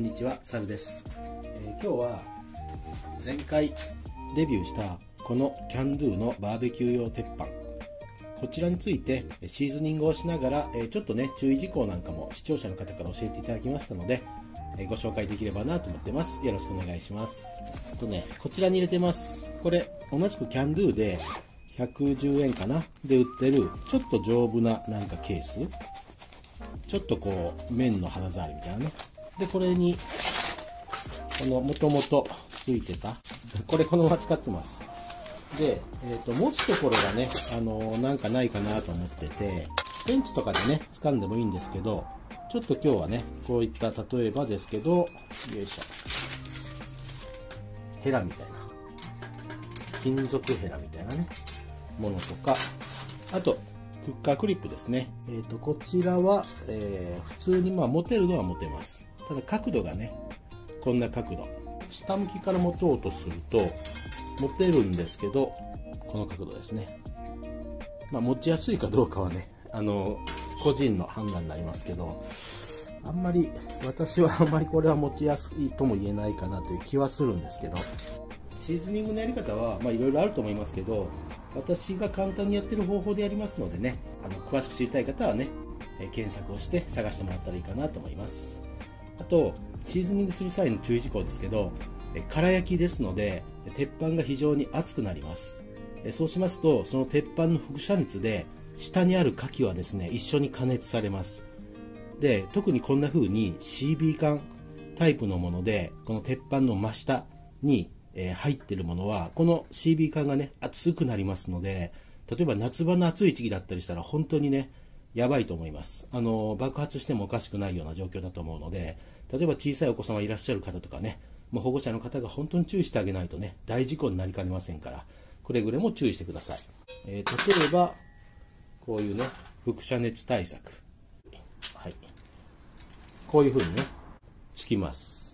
んにちは、サルです。今日は前回レビューしたこのキャンドゥのバーベキュー用鉄板、こちらについてシーズニングをしながらちょっとね注意事項なんかも視聴者の方から教えていただきましたのでご紹介できればなと思ってます。よろしくお願いします。あとね、こちらに入れてます。これ同じくキャンドゥで110円かなで売ってるちょっと丈夫ななんかケース、ちょっとこう麺の肌触りみたいなね。でこれにこのもともとついてたこのまま使ってます。で、持つところがねなんかないかなと思ってて、ペンチとかでね掴んでもいいんですけど、ちょっと今日はねこういった例えばですけど、よいしょ、ヘラみたいな金属ヘラみたいなねものとか、あとクッカークリップですね。こちらは、普通に持てるのは持てます。ただ角度がねこんな角度、下向きから持とうとすると持てるんですけど、この角度ですね。持ちやすいかどうかはね個人の判断になりますけど、私はあんまりこれは持ちやすいとも言えないかなという気はするんですけど、シーズニングのやり方はいろいろあると思いますけど、私が簡単にやってる方法でやりますのでね、詳しく知りたい方はね検索をして探してもらったらいいかなと思います。あとシーズニングする際の注意事項ですけど、空焼きですので鉄板が非常に熱くなります。そうしますとその鉄板の輻射熱で下にある牡蠣はですね一緒に加熱されます。で特にこんな風に CB 缶タイプのものでこの鉄板の真下に入ってるものはこの CB 缶がね熱くなりますので、例えば夏場の暑い時期だったりしたら本当にねやばいと思います。爆発してもおかしくないような状況だと思うので、例えば小さいお子様いらっしゃる方とかね、保護者の方が本当に注意してあげないとね大事故になりかねませんから、くれぐれも注意してください。例えばこういうね輻射熱対策、はい、こういう風にねつきます。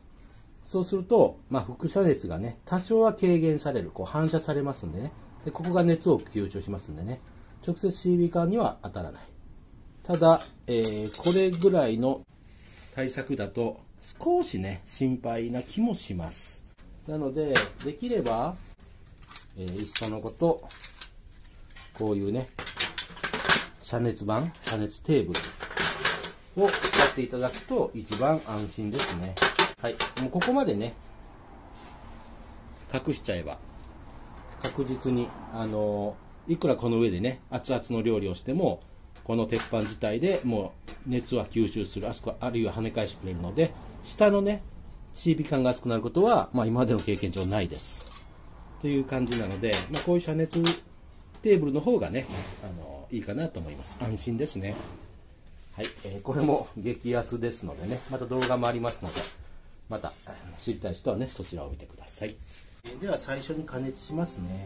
そうすると、輻射熱がね多少は軽減される、反射されますんでね、でここが熱を吸収しますんでね、直接 CB 缶には当たらない。ただ、これぐらいの対策だと少しね心配な気もします。なのでできれば、いっそのことこういうね遮熱テーブルを使っていただくと一番安心ですね。はい、もうここまでね隠しちゃえば確実にいくらこの上でね熱々の料理をしてもこの鉄板自体でもう熱は吸収する、あるいは跳ね返してくれるので、下のね CB 缶が熱くなることは、今までの経験上ないですという感じなので、こういう遮熱テーブルの方がねいいかなと思います。安心ですね。はい、これも激安ですのでね、また動画もありますので、また知りたい人はねそちらを見てください。では最初に加熱しますね。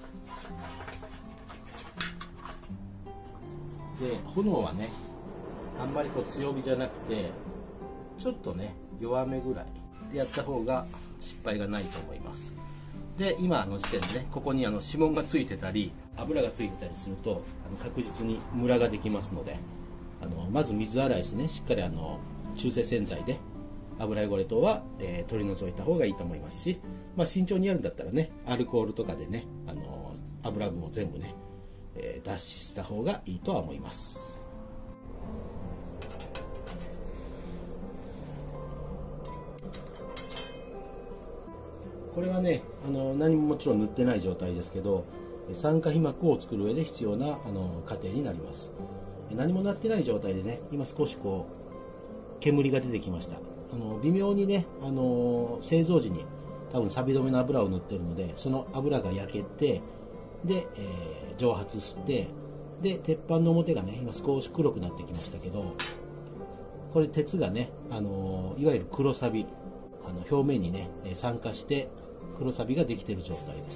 で炎はねあんまり強火じゃなくてちょっとね弱めぐらいでやった方が失敗がないと思います。で今の時点でねここに指紋がついてたり油がついてたりすると確実にムラができますので、まず水洗いしてねしっかり中性洗剤で油汚れ等は、取り除いた方がいいと思いますし、慎重にやるんだったらねアルコールとかでね油分を全部ね脱脂した方がいいとは思います。これはね何ももちろん塗ってない状態ですけど、酸化皮膜を作る上で必要な過程になります。何もなってない状態でね今少し煙が出てきました。微妙にね製造時に多分錆止めの油を塗ってるので、その油が焼けてで、蒸発してで鉄板の表がね今少し黒くなってきましたけど、これ鉄がねいわゆる黒サビ、表面にね酸化して黒サビができている状態です。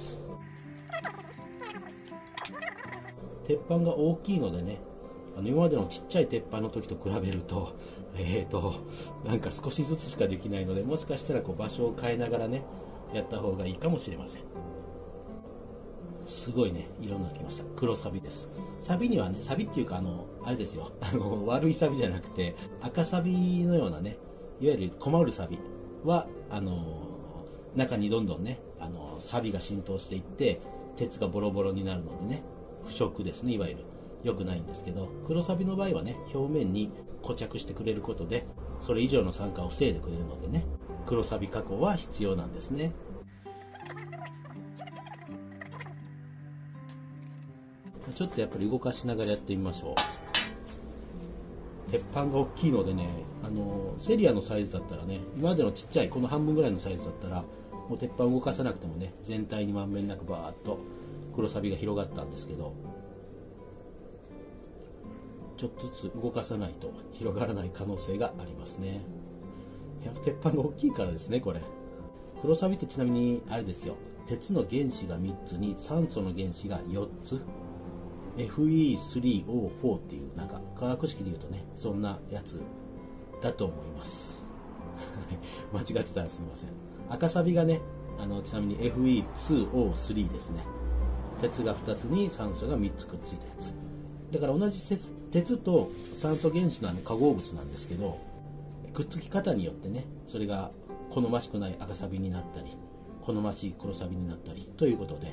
鉄板が大きいのでね今までのちっちゃい鉄板の時と比べるとなんか少しずつしかできないので、もしかしたら場所を変えながらねやった方がいいかもしれません。すごいね色になってきました。黒サビです。サビにはね、サビっていうかあれですよ、悪いサビじゃなくて赤サビのようなね、いわゆる困るサビ、 は中にどんどんね錆が浸透していって鉄がボロボロになるのでね、腐食ですね、いわゆる良くないんですけど、黒錆の場合はね表面に固着してくれることでそれ以上の酸化を防いでくれるのでね、黒錆加工は必要なんですね。ちょっとやっぱり動かしながらやってみましょう。鉄板が大きいのでね、セリアのサイズだったらね、今までのちっちゃいこの半分ぐらいのサイズだったらもう鉄板を動かさなくてもね、全体にまんべんなくバーッと黒錆が広がったんですけど、ちょっとずつ動かさないと広がらない可能性がありますね。やっぱ鉄板が大きいからですね。これ黒錆ってちなみにあれですよ、鉄の原子が3つに酸素の原子が4つ、 Fe3O4 っていうなんか化学式でいうとね、そんなやつだと思います間違ってたらすみません。赤サビがねちなみに Fe2O3 ですね。鉄が2つに酸素が3つくっついたやつだから、同じ鉄と酸素原子の化合物なんですけど、くっつき方によってね、それが好ましくない赤サビになったり好ましい黒サビになったりということで、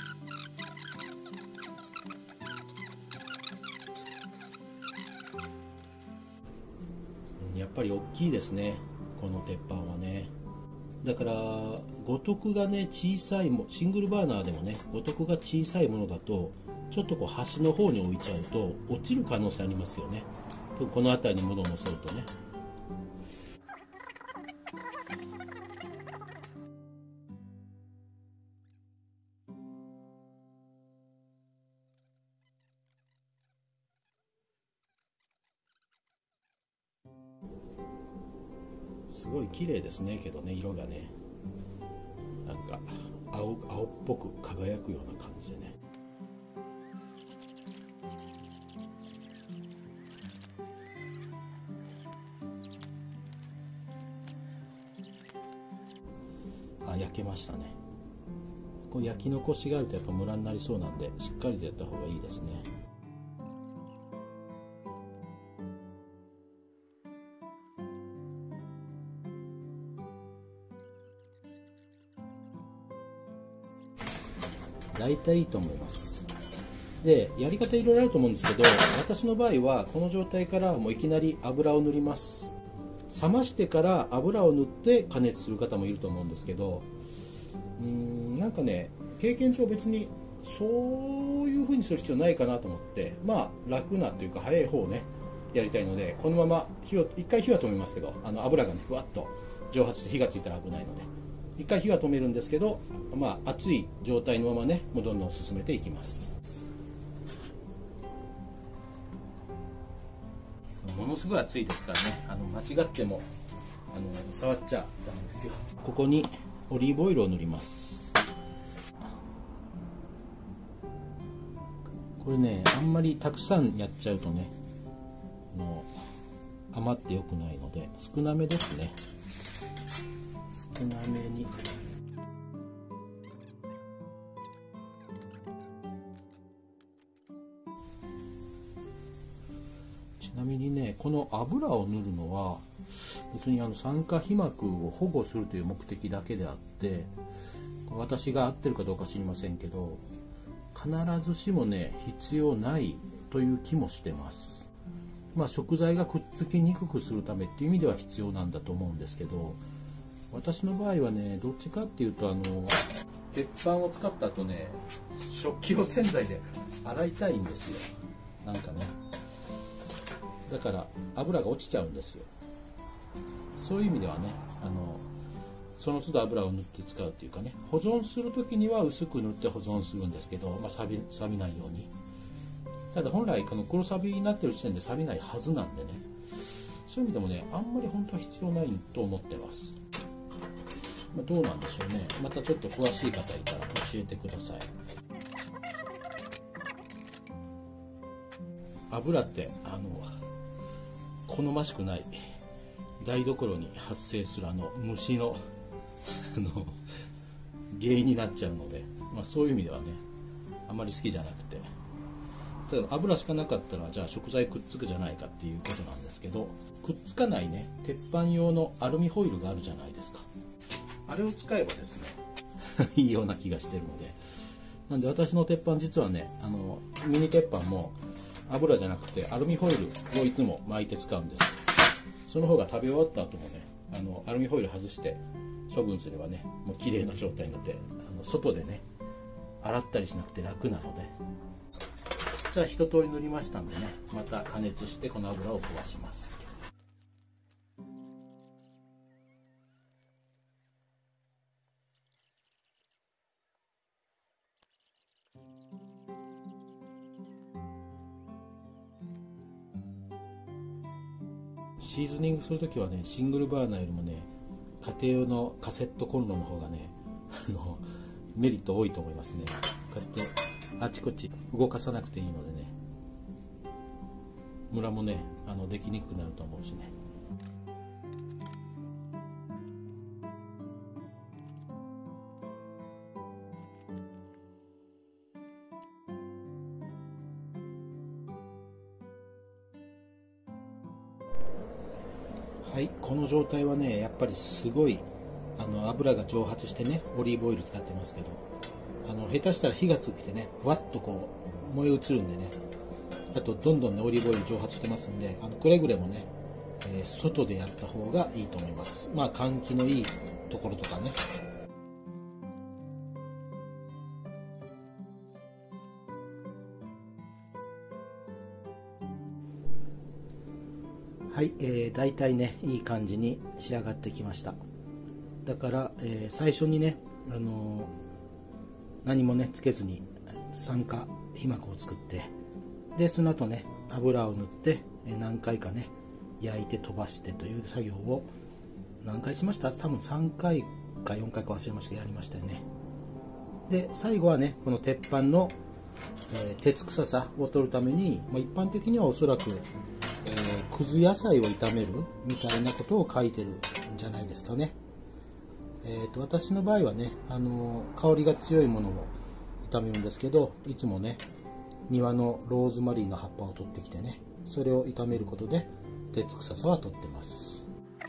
やっぱり大きいですね、この鉄板はね。だから五徳がね小さいシングルバーナーでもね、五徳が小さいものだとちょっとこう端の方に置いちゃうと落ちる可能性ありますよね。この辺りに物を乗せるとね。すごい綺麗ですね、けどね、色がねなんか青っぽく輝くような感じでね。焼けましたね。こう焼き残しがあるとやっぱムラになりそうなんで、しっかりとやった方がいいですね。大体いいと思います。でやり方いろいろあると思うんですけど、私の場合はこの状態からもういきなり油を塗ります。冷ましてから油を塗って加熱する方もいると思うんですけど、なんかね経験上別にそういう風にする必要ないかなと思って、まあ楽なというか早い方をねやりたいので、このまま一回火は止めますけど、油がねふわっと蒸発して火がついたら危ないので一回火は止めるんですけど、まあ熱い状態のままねもうどんどん進めていきます。ものすごい熱いですからね、間違っても触っちゃダメですよ。ここにオリーブオイルを塗ります。これねあんまりたくさんやっちゃうとね余ってよくないので少なめですね。少なめに。ちなみにねこの油を塗るのは別に酸化皮膜を保護するという目的だけであって、私が合ってるかどうか知りませんけど必ずしもね必要ないという気もしてます。まあ食材がくっつきにくくするためっていう意味では必要なんだと思うんですけど、私の場合はねどっちかっていうと鉄板を使った後ね食器を洗剤で洗いたいんですよ。なんかねだから油が落ちちゃうんですよ。そういう意味ではねその都度油を塗って使うっていうかね、保存する時には薄く塗って保存するんですけど、錆びないように。ただ本来この黒錆になってる時点で錆びないはずなんでね、そういう意味でもねあんまり本当は必要ないと思ってます。どうなんでしょうね。またちょっと詳しい方いたら教えてください。油って好ましくない台所に発生する虫の原因になっちゃうので、そういう意味ではねあんまり好きじゃなくて、 例えば油しかなかったらじゃあ食材くっつくじゃないかっていうことなんですけど、くっつかないね鉄板用のアルミホイルがあるじゃないですか。あれを使えばですねいいような気がしてるので、なんで私の鉄板実はねミニ鉄板も油じゃなくてアルミホイルをいつも巻いて使うんです。その方が食べ終わった後もねアルミホイル外して処分すればねもう綺麗な状態になって外でね洗ったりしなくて楽なので。じゃあ一通り塗りましたんでね、また加熱してこの油を飛ばします。シーズニングするときはね、シングルバーナーよりもね家庭用のカセットコンロの方がねメリット多いと思いますね。こうやってあちこち動かさなくていいのでね、ムラもねできにくくなると思うしね。はい、この状態はねやっぱりすごい油が蒸発してね、オリーブオイル使ってますけど下手したら火がついてねわっとこう燃え移るんでね、あとどんどんねオリーブオイル蒸発してますんでくれぐれもね、外でやった方がいいと思います。まあ換気のいいところとかね。はい、大体ねいい感じに仕上がってきました。だから、最初にね、何もねつけずに酸化皮膜を作って、でその後ね油を塗って何回かね焼いて飛ばしてという作業を何回しました？多分3回か4回か忘れましたけどやりましたよね。で最後はねこの鉄板の、鉄臭さを取るために、一般的にはおそらく、くず野菜を炒めるみたいなことを書いてるんじゃないですかね。私の場合はね香りが強いものを炒めるんですけど、いつもね庭のローズマリーの葉っぱを取ってきてね、それを炒めることで鉄臭さは取ってます。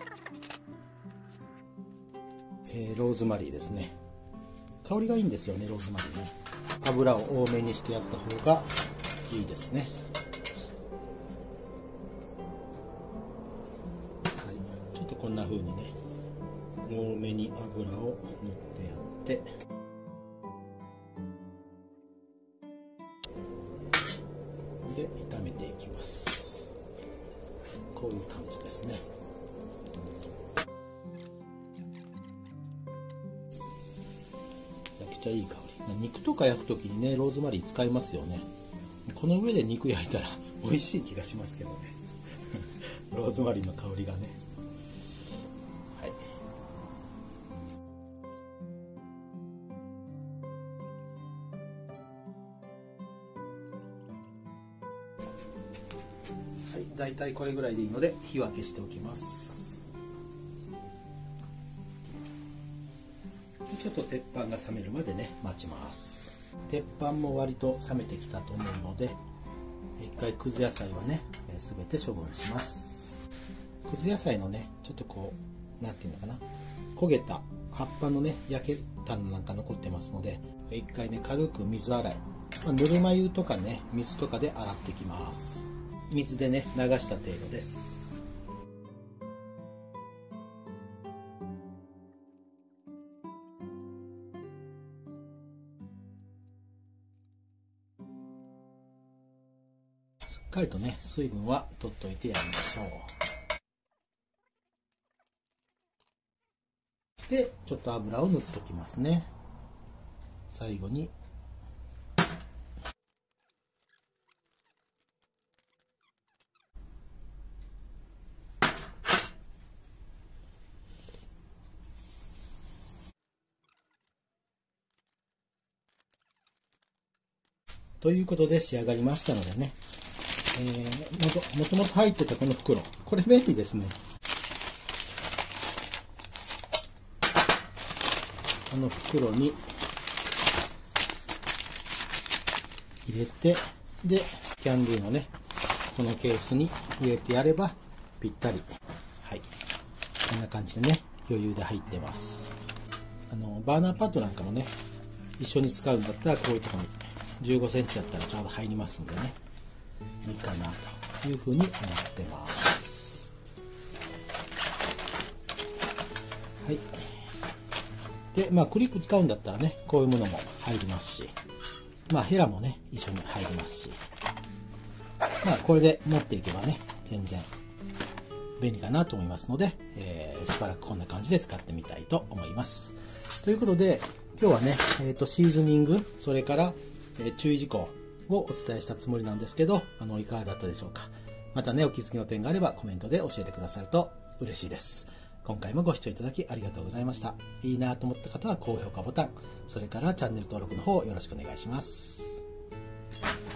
ローズマリーですね。香りがいいんですよね、ローズマリーね。油を多めにしてやった方がいいですね。はい、ちょっとこんな風にね多めに油を塗ってやって、で炒めていきます。こういう感じですね。めちゃくちゃいい香り。肉とか焼くときにねローズマリー使いますよね。この上で肉焼いたら美味しい気がしますけどねローズマリーの香りがね。だいたいこれぐらいでいいので火は消しておきます。ちょっと鉄板が冷めるまでね待ちます。鉄板も割と冷めてきたと思うので一回くず野菜はね全て処分します。くず野菜のねちょっとこうなんていうのかな、焦げた葉っぱのね焼けたのなんか残ってますので一回ね軽く水洗い、ぬるま湯とかね水とかで洗ってきます。水でね流した程度です。しっかりとね水分は取っといてやりましょう。でちょっと油を塗っておきますね。最後にということで仕上がりましたのでね、もともと入ってたこの袋、これ便利ですね。この袋に入れて、でキャンドゥのね、このケースに入れてやればぴったり。はい。こんな感じでね、余裕で入ってます。バーナーパッドなんかもね、一緒に使うんだったらこういうところに15センチだったらちょうど入りますんでね、いいかなというふうに思ってます。はい。で、クリップ使うんだったらね、こういうものも入りますし、ヘラもね、一緒に入りますし、これで持っていけばね、全然便利かなと思いますので、しばらくこんな感じで使ってみたいと思います。ということで、今日はね、シーズニング、それから、注意事項をお伝えしたつもりなんですけど、いかがだったでしょうか。またね、お気づきの点があればコメントで教えてくださると嬉しいです。今回もご視聴いただきありがとうございました。いいなと思った方は高評価ボタン、それからチャンネル登録の方よろしくお願いします。